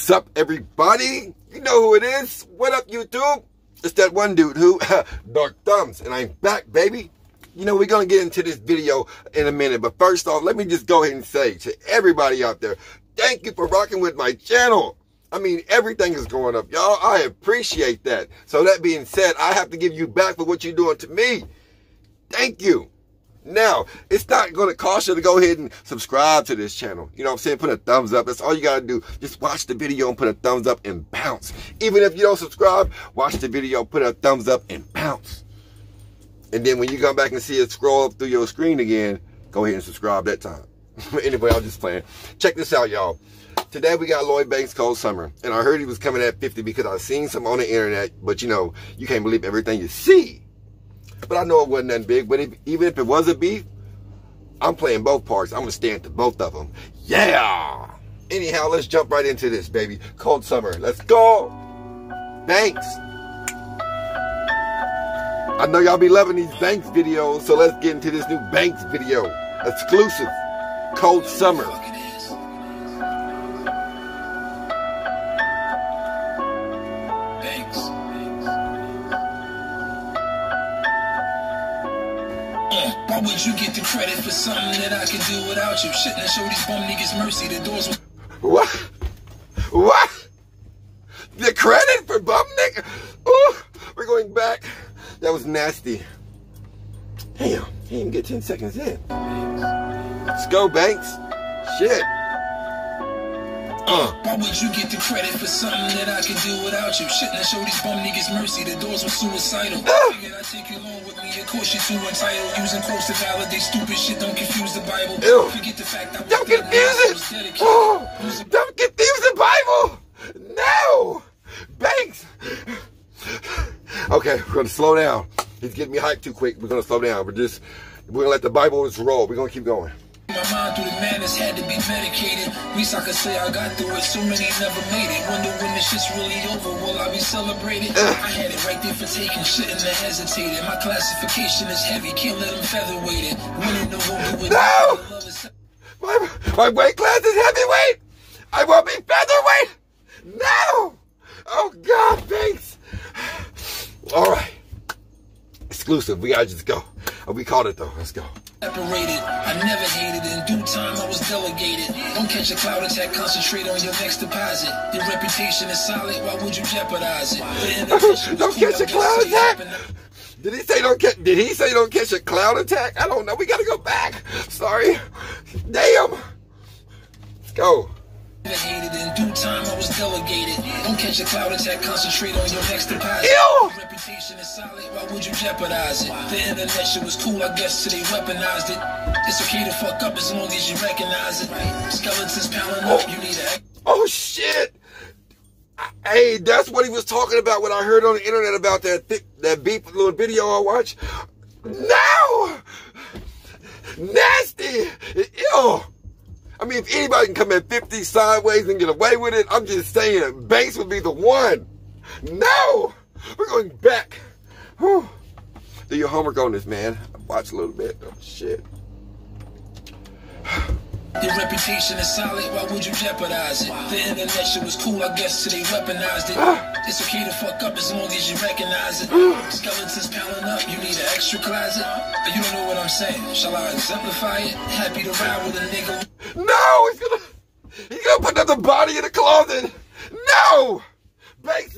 Sup, everybody? You know who it is. What up, YouTube? It's that one dude who, Dark Thumbs, and I'm back, baby. You know, we're going to get into this video in a minute, but first off, let me just go ahead and say to everybody out there, thank you for rocking with my channel. I mean, everything is going up, y'all. I appreciate that. So that being said, I have to give you back for what you're doing to me. Thank you. Now, it's not going to cost you to go ahead and subscribe to this channel. You know what I'm saying? Put a thumbs up. That's all you got to do. Just watch the video and put a thumbs up and bounce. Even if you don't subscribe, watch the video, put a thumbs up and bounce. And then when you come back and see it scroll up through your screen again, go ahead and subscribe that time. Anyway, I'm just playing. Check this out, y'all. Today we got Lloyd Banks Cold Summer. And I heard he was coming at 50 because I seen some on the internet. But you know, you can't believe everything you see. But I know it wasn't that big. But even if it was a beef, I'm playing both parts. I'm going to stand to both of them. Yeah! Anyhow, let's jump right into this, baby. Cold Summer. Let's go! Banks. I know y'all be loving these Banks videos, so let's get into this new Banks video. Exclusive. Cold Summer. Why would you get the credit for something that I can do without you? Shouldn't have showed these bum niggas mercy. The doors were... What? What? The credit for bum nigga? Ooh, we're going back. That was nasty. Damn, he didn't get 10 seconds in. Let's go, Banks. Shit. Why would you get the credit for something that I can do without you? Shouldn't have showed these bum niggas mercy. The doors were suicidal. Figured I'd take you along with me. Of course you're too entitled. Using quotes to validate stupid shit. Don't confuse the Bible. Ew. Forget the fact I don't confuse it. Oh, don't confuse the Bible. No. Banks. Okay, we're going to slow down. He's getting me hyped too quick. We're going to slow down. We're going to let the Bible just roll. We're going to keep going. My mind through the madness had to be medicated. At least I could say I got through it. So many never made it. Wonder when this shit's really over. Will I be celebrated? I had it right there for taking. Shouldn't have hesitated. My classification is heavy. Can't let them featherweight it. Winning the war with no! My weight class is heavyweight. I won't be featherweight. No! Oh God, thanks. All right. Exclusive. We gotta just go. We called it though. Let's go. Separated. I never hated. In due time, I was delegated. Don't catch a cloud attack. Concentrate on your next deposit. Your reputation is solid. Why would you jeopardize it? Don't catch a cloud attack. Did he say don't catch? Did he say don't catch a cloud attack? I don't know. We gotta go back. Sorry. Damn. Let's go. Hated. In due time, I was delegated. Don't catch a cloud attack. Concentrate on your next deposit. Ew. Reputation is solid. Why would you jeopardize it? The internet shit was cool, I guess, till they weaponized it. It's okay to fuck up as long as you recognize it. Skeletons piling up. You need a... Oh shit. Hey, that's what he was talking about. What I heard on the internet about that beef little video I watched. No. Nasty. Ew. I mean, if anybody can come at 50 sideways and get away with it, I'm just saying, Banks would be the one. No! We're going back. Whew. Do your homework on this, man. Watch a little bit. Oh, shit. Your reputation is solid, why would you jeopardize it? The internet shit was cool, I guess, till they weaponized it. It's okay to fuck up as long as you recognize it. Skeletons piling up, you need an extra closet. You don't know what I'm saying, shall I exemplify it? Happy to ride with a nigga. No, he's gonna put another body in the closet. No! Banks,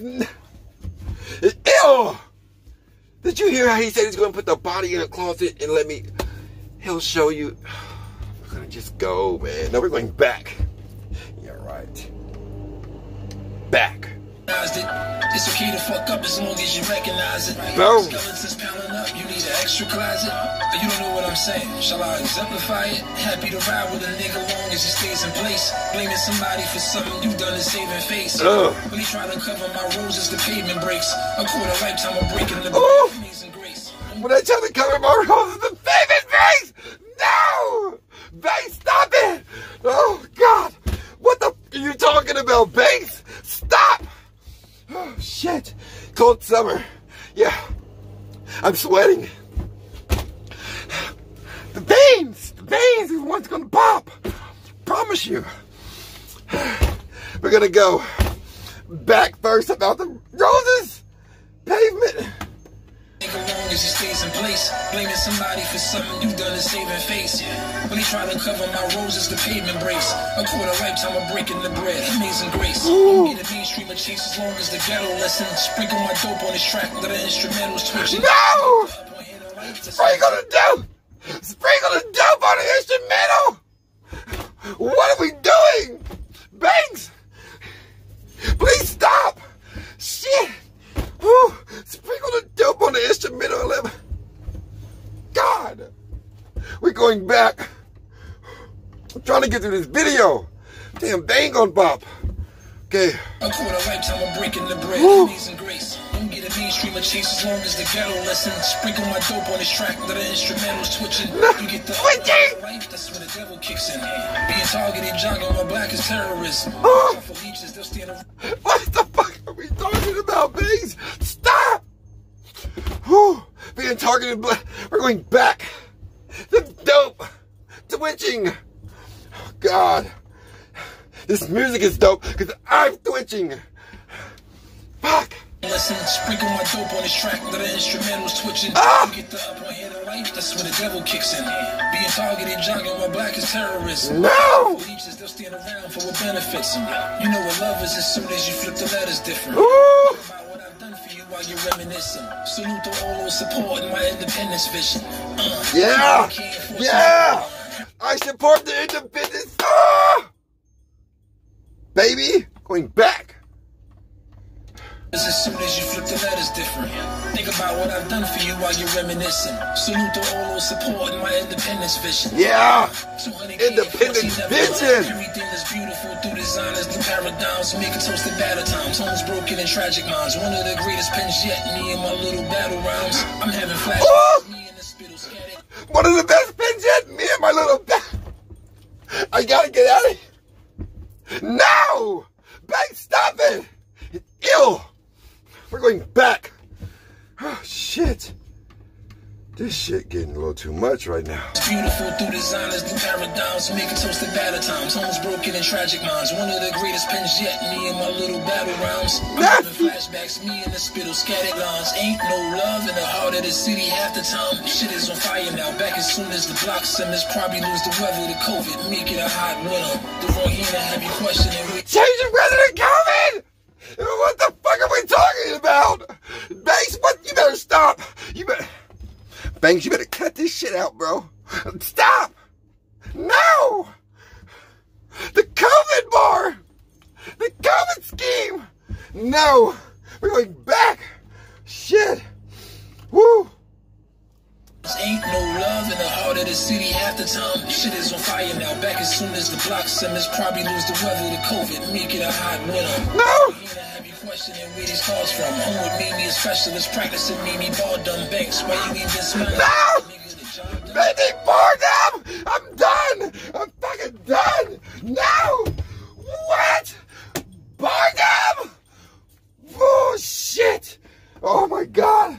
ew! Did you hear how he said he's gonna put the body in the closet and let me, he'll show you. We're gonna just go, man. No, we're going back. Yeah, right. Back. It's okay to fuck up as long as you recognize it. Boom. Skeletons piling up, you need an extra closet. You don't know what I'm saying, shall I exemplify it? Happy to ride with a nigga long as he stays in place. Blaming somebody for something you done is saving face. When he try to cover my roses, the pavement breaks. A quarter lifetime of breaking the amazing grace. When I try to cover my roses, the pavement breaks! No! Banks, stop it! Oh, God! What the f are you talking about, Banks? Stop! Oh, shit. Cold summer. Yeah. I'm sweating. The veins is what's gonna pop. Promise you. We're gonna go back first about the roses pavement. Long as he stays in place, blaming somebody for something you done to saving face. When he try to cover my roses, the pavement breaks. A quarter lifetime of breaking the bread, amazing grace. Get a mainstream of chase as long as the ghetto lesson. Sprinkle my dope on this track, let the instrumentals twitching. No! Sprinkle the dope! Sprinkle the dope on the instrumental! What are we doing? Banks! Please stop! Shit! Whew. Sprinkle the dope on the instrumental. God! We're going back. I'm trying to get through this video. Damn, bang on bop. Okay. A quarter lifetime of breaking the bread, amazing grace. Don't get a mainstream of chase as long as the ghetto lesson. Sprinkle my dope on this track, let the instrumentals twitching. You get the life, that's where the devil kicks in. Being targeted, jogging my black as terrorists. What the fuck are we talking about, Bangs? Stop! Whew. Being targeted, we're going back. The dope, twitching. Oh, God. This music is dope because I'm twitching. Fuck. Listen, sprinkle my dope on this track, let the instrumentals twitching. You get the up on here to life, that's where the devil kicks in. Being targeted, jogging my black as terrorists. No! Leeches, they'll stand around for what benefits. You know what love is as soon as you flip the letters different. Ooh. About what I've done for you while you're reminiscing. Salute to all those supporting my independence vision. Yeah! Yeah! I support the independence. Baby, going back. As soon as you flip the letters different. Think about what I've done for you while you're reminiscing. Salute to all those supporting my independence vision. Yeah! Independence vision! Everything is beautiful through designers, new paradigms, making toasted batter times. Homes broken and tragic minds. One of the greatest pens yet, me and my little battle rhymes. I'm having flashbacks, me and the spittle scattered. One of the best pens yet, me and my little I gotta get out of here. No! Bang, stop it! Ew! We're going back. Oh, shit. This shit getting a little too much right now. It's beautiful through designers, new paradigms, making toasted batter times. Homes broken and tragic minds. One of the greatest pens yet, me and my little battle rounds. I'm having flashbacks, me and the spittle scattered lines. Ain't no love in the heart of the city half the time. Shit is on fire now. Back as soon as the block simmers, probably lose the weather to COVID. Make it a hot winter. The wrong hand to have you questioning. Change the weather to COVID! What the fuck are we talking about? Banks, what? You better stop. You better... Banks, you better cut this shit out, bro. Stop! No! The COVID bar! The COVID scheme! No! We're going back! Shit! Woo! Ain't no love in the heart of the city half the time. Shit is on fire now. Back as soon as the block simmers, probably lose the weather to COVID. Make it a hot winter. No! Questioning where these calls from. Home with Mimi, a specialist practicing Mimi ball dumb banks. Why you even smile? No! Baby, boredom! I'm done! I'm fucking done! No! What? Boredom! Oh, shit! Oh, my God.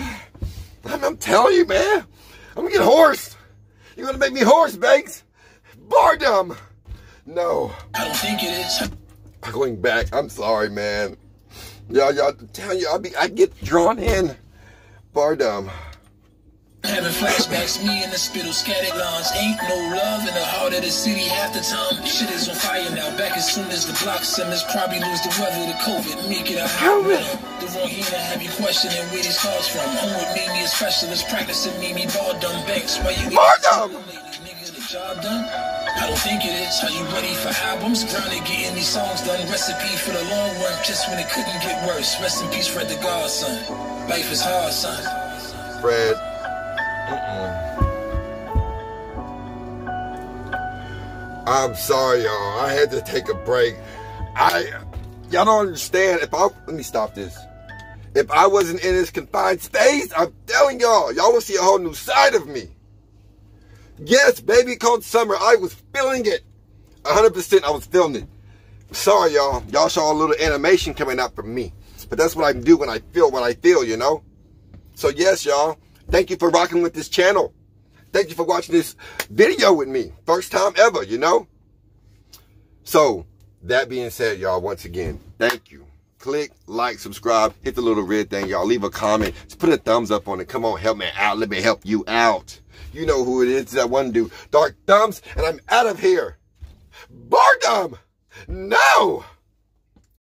I'm telling you, man. I'm gonna get hoarse. You're gonna make me hoarse, Banks. Boredom. No. I don't think it is. I'm going back. I'm sorry, man. Y'all, telling you, I get drawn in. Boredom. Having flashbacks, me and the spittle scattered lines. Ain't no love in the heart of the city half the time. Shit is on fire now. Back as soon as the block simmers, probably lose the weather to COVID. Make it a hot winter. The wrong hand to have you questioning where these calls from. Home with Mimi, a specialist practicing Mimi ball dumb banks. Why you boredom? Nigga, the job done? I don't think it is. Are you ready for albums? Grounded getting these songs done. Recipe for the long run, just when it couldn't get worse. Rest in peace, Fred the Godson. Life is hard, son. Fred. I'm sorry, y'all. I had to take a break. Y'all don't understand. Let me stop this. If I wasn't in this confined space, I'm telling y'all will see a whole new side of me. Yes, baby, called summer. I was feeling it. 100% I was feeling it. Sorry, y'all. Y'all saw a little animation coming out from me. But that's what I do when I feel what I feel, you know? So yes, y'all. Thank you for rocking with this channel. Thank you for watching this video with me. First time ever, you know? So, That being said, y'all, once again, thank you. Click, like, subscribe, hit the little red thing, y'all. Leave a comment. Just put a thumbs up on it. Come on, help me out. Let me help you out. You know who it is. It's that one dude, Dark Thumbs, and I'm out of here. Boredom! No!